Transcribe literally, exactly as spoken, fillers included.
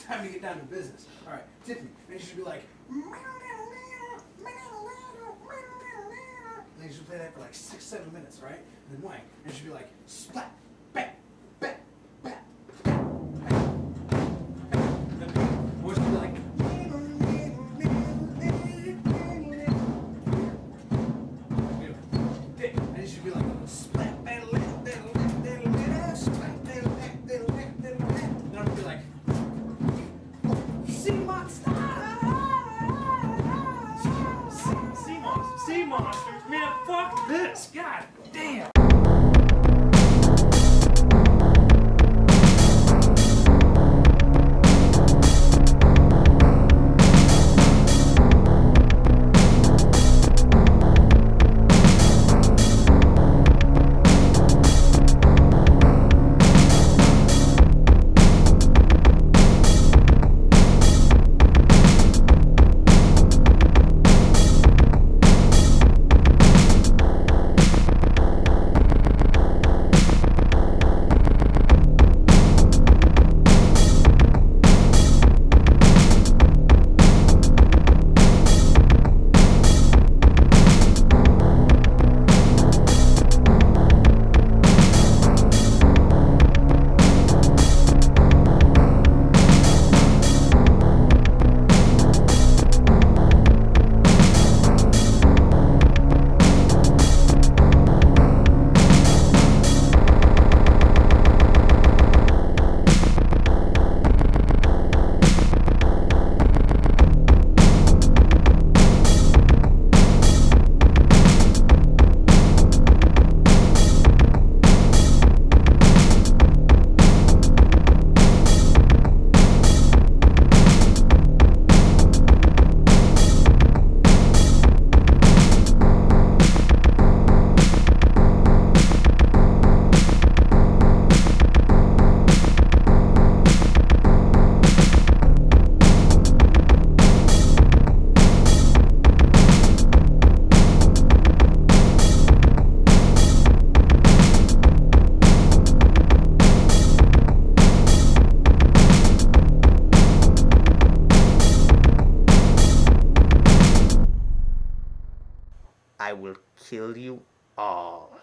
time to get down to business. All right, Tiffany, and you should be like, and you should play that for like six, seven minutes, right? And then Wang, and you should be like, splat, bang, bang, bang, bang, bang. Then Boy should be like, and you should be like, splat, bang, bang, bang, bang, bang, splat, bang, bang, bang, bang, bang, bang. Then I'm gonna be like, sea monster, sea monsters, sea monsters, man, fuck this, god damn. I will kill you all.